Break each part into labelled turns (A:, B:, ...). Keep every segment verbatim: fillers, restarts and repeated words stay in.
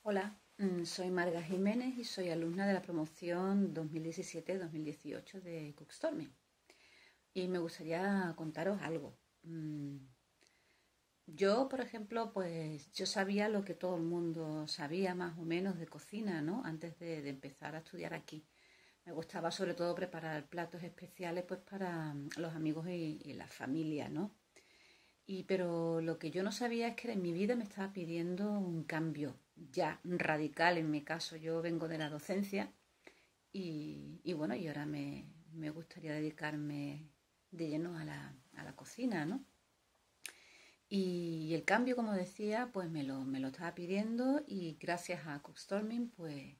A: Hola, mm, soy Marga Jiménez y soy alumna de la promoción dos mil diecisiete dos mil dieciocho de Cookstorming. Y me gustaría contaros algo. Mm, Yo, por ejemplo, pues yo sabía lo que todo el mundo sabía más o menos de cocina, ¿no? Antes de, de empezar a estudiar aquí. Me gustaba sobre todo preparar platos especiales pues para mm, los amigos y, y la familia, ¿no? Y, pero lo que yo no sabía es que en mi vida me estaba pidiendo un cambio ya radical en mi caso. Yo vengo de la docencia y, y bueno, y ahora me, me gustaría dedicarme de lleno a la, a la cocina, ¿no? Y el cambio, como decía, pues me lo, me lo estaba pidiendo y gracias a Cookstorming pues,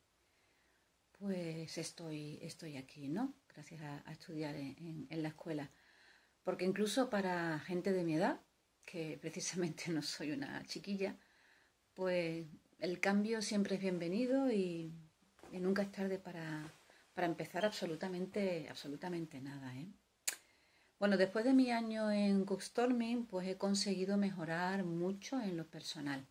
A: pues estoy, estoy aquí, ¿no? Gracias a, a estudiar en, en, en la escuela. Porque incluso para gente de mi edad, que precisamente no soy una chiquilla, pues el cambio siempre es bienvenido y, y nunca es tarde para, para empezar absolutamente, absolutamente nada, ¿eh? Bueno, después de mi año en Cookstorming, pues he conseguido mejorar mucho en lo personal.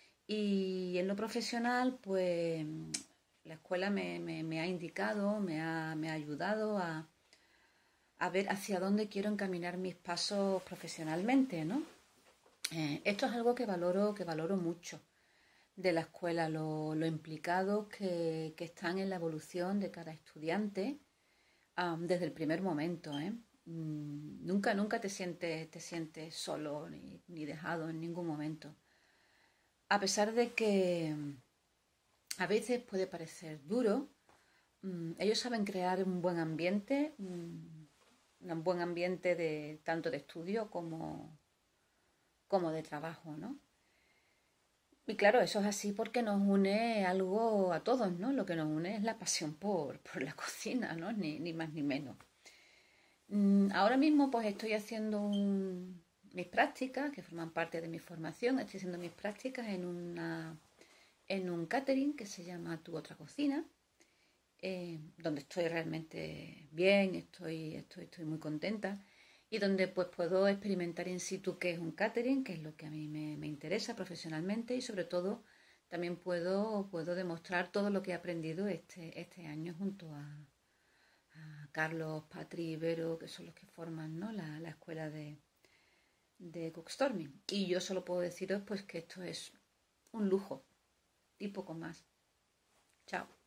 A: Y en lo profesional, pues la escuela me, me, me ha indicado, me ha, me ha ayudado a, a ver hacia dónde quiero encaminar mis pasos profesionalmente, ¿no? Eh, esto es algo que valoro, que valoro mucho de la escuela, lo, lo implicados que, que están en la evolución de cada estudiante um, desde el primer momento, ¿eh? Mm, nunca, nunca te sientes, te sientes solo ni, ni dejado en ningún momento. A pesar de que mm, a veces puede parecer duro, mm, ellos saben crear un buen ambiente, mm, un buen ambiente de tanto de estudio como, como de trabajo, ¿no? Y claro, eso es así porque nos une algo a todos, ¿no? Lo que nos une es la pasión por, por la cocina, ¿no? Ni, ni más ni menos. Mm, Ahora mismo pues estoy haciendo un- mis prácticas, que forman parte de mi formación, estoy haciendo mis prácticas en, una, en un catering que se llama Tu Otra Cocina, eh, donde estoy realmente bien, estoy, estoy, estoy muy contenta y donde pues puedo experimentar in situ qué es un catering, que es lo que a mí me, me interesa profesionalmente y sobre todo también puedo, puedo demostrar todo lo que he aprendido este, este año junto a, a Carlos, Patri y Vero, que son los que forman, ¿no? la, la escuela de, de Cookstorming. Y yo solo puedo deciros pues que esto es un lujo y poco más. Chao.